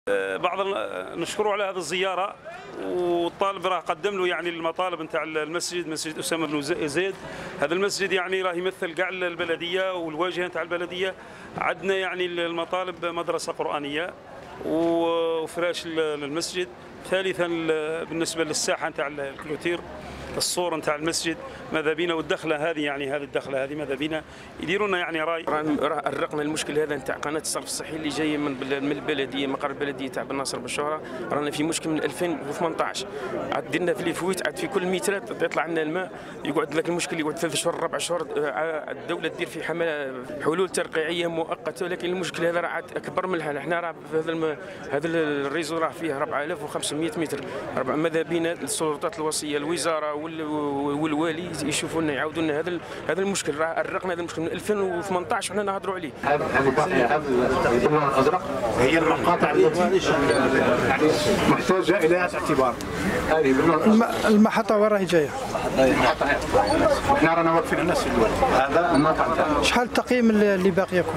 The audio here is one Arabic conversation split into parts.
نشكره على هذه الزياره، والطالب راه قدم له يعني المطالب نتاع المسجد، مسجد اسامه بن زيد. هذا المسجد يعني راه يمثل كاع البلديه والواجهه نتاع البلديه. عندنا يعني المطالب مدرسه قرانيه وفراش للمسجد. ثالثا بالنسبه للساحه نتاع الكلوتير، الصور نتاع المسجد ماذا بينا، والدخله هذه يعني هذه الدخله هذه ماذا بينا يديروا لنا يعني راي. رقنا المشكل هذا نتاع قناه الصرف الصحي اللي جاي من البلديه، مقر البلديه تاع بن ناصر بالشهره. رانا في مشكل من 2018 عاد درنا في الفويت، عاد في كل مترات يطلع لنا الماء، يقعد لك المشكل يقعد 3 شهور 4 شهور. الدوله تدير في حلول ترقيعيه مؤقته، ولكن المشكل هذا راه عاد اكبر من الحال. احنا راه هذا الريزو راه فيه 4500 متر. ماذا بينا السلطات الوصيه، الوزاره والوالي يشوفوا لنا يعاودوا لنا هذا المشكل. راه رقنا هذا المشكل من 2018 وحنا نهضروا عليه. هذه الازرق هي المقاطع التي محتاجه الى اعتبار. هذه المحطه وين راهي جايه؟ احنا رانا واقفين على نفس الوقت. هذا المقطع تاعنا. شحال التقييم اللي باقي يكون؟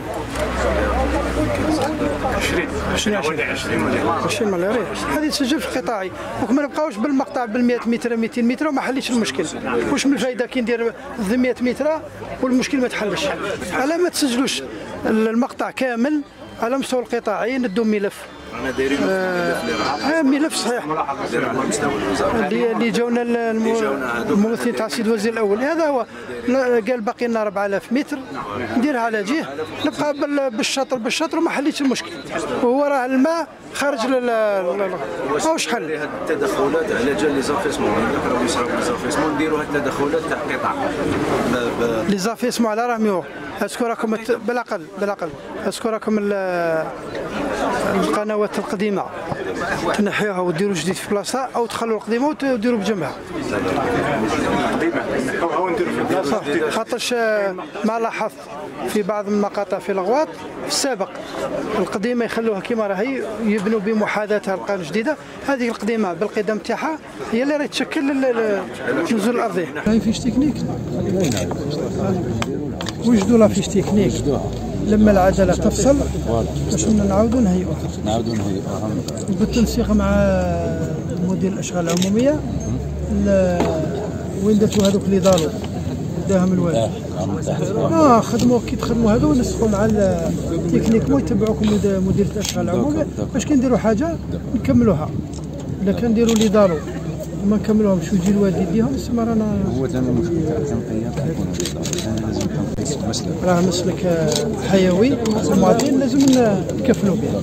20 مليار. هذه تسجل في القطاعي، وما نبقاوش بالمقطع بال100 متر 200 متر وما حليش المشكل. واش من الفائده كي ندير 100 متر والمشكل ما تحلش؟ على ما تسجلوش المقطع كامل على مستوى القطاعي، ندو ملف. انا دايرين ملف صحيح اللي جاونا الممثلين تاع السيد الوزير الاول. هذا هو قال باقي لنا 4000 متر نديرها على جهه، نبقى بالشطر وما حليتش المشكل. وهو راه الماء خارج واش حل هذه التدخلات على جال لي زافيسمون، راهو يصراو لي زافيسمون نديروا هذه التدخلات تاع قطاع لي زافيسمون على راهم اذكركم بالاقل اذكركم القنوات القديمه تنحيوها وديروا جديد في بلاصتها، او تخلوا القديمه وديروا بجنبها. خاطرش ما لاحظت في بعض المقاطع في الغواط في السابق القديمه يخلوها كما راهي، يبنوا بمحاذاتها القناه الجديده. هذه القديمه بالقدم تاعها هي اللي راهي تشكل النزول الارضي. هاي فيش تكنيك وجدوا لا فيش تكنيك لما العجله تفصل باش نعاودوا نهيئوها بالتنسيق مع مدير الاشغال العموميه. وين درتوا هذوك اللي داروا داهم الوالد خدموا كي تخدموا هذو ونسقوا مع التكنيك يتبعوكم مدير الاشغال العموميه باش كي نديروا حاجه نكملوها. الا كان نديروا اللي داروا وما نكملوهمش ويجي الوالد يديهم تسمى رانا هو ثاني المشكل تاع التنقيه لازم تنقيه مسلك، راه مسلك حيوي المواطنين لازم نكفلوا به.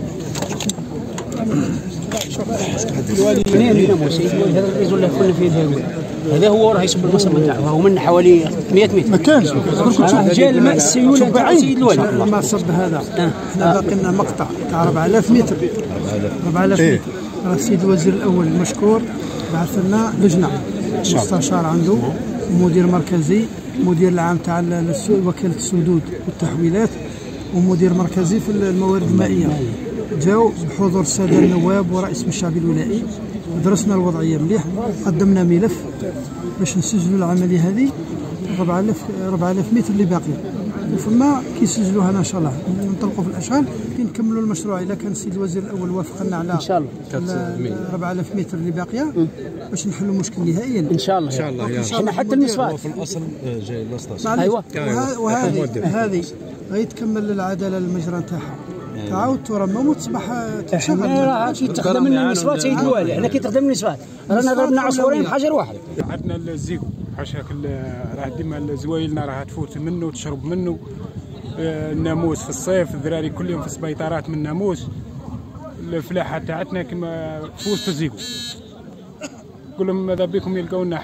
هذا الريزو اللي كنا فيه هذا هو راه يصب المصب نتاعو، هو من حوالي 100 متر ما كانش جا الماء السيوله تاع سيد الوالد. الماء صب هذا احنا باقي لنا مقطع تاع 4000 متر 4000 متر. راه السيد الوزير الاول مشكور، بعث لنا لجنه مستشار عنده مدير مركزي، مدير العام تاع وكاله السدود والتحويلات، ومدير مركزي في الموارد المائيه. جاوا بحضور الساده النواب ورئيس الشعب الولائي، درسنا الوضعيه مليح، قدمنا ملف باش نسجلوا العمليه هذه 4000 متر اللي باقيه. وفما كي يسجلوها ان شاء الله ننطلقوا في الاشغال كي نكملوا المشروع. اذا كان السيد الوزير الاول وافق لنا على ان شاء الله 4000 متر اللي باقيه باش نحلوا المشكل نهائيا ان شاء الله. ان شاء الله احنا حتى النسوات في الاصل جاي الاسطى. ايوه وهذه غيتكمل العداله المجرى نتاعها، تعاود ترمم وتصبح تشغل. احنا كي تخدم النسوات سيد الوالي، احنا كي تخدم النسوات رانا ضربنا عصفورين بحجر واحد. عندنا الزيكو حاشاك، راه ديما زوايلنا راه تفوت منه وتشرب منه. الناموس في الصيف الذراري كل يوم في السبيطارات من الناموس. الفلاحه تاعتنا كما في وسط الزيكو. نقول لهم ماذا بكم يلقاو لنا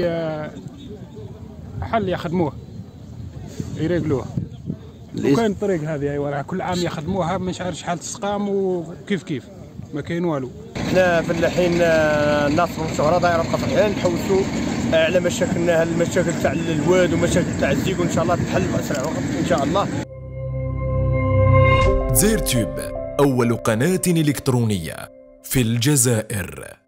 حل يخدموه يريقلوه. وكاين الطريق هذه ايوا راه كل عام يخدموها، ما نعرف شحال تسقام وكيف ما كاين والو. احنا فلاحين ناصر الشهره دايره بقى فرحان نحوسوا على مشاكلنا، المشاكل تاع الواد ومشاكل تاع الزيكو ان شاء الله تحل باسرع وقت ان شاء الله. زير تيوب أول قناة إلكترونية في الجزائر.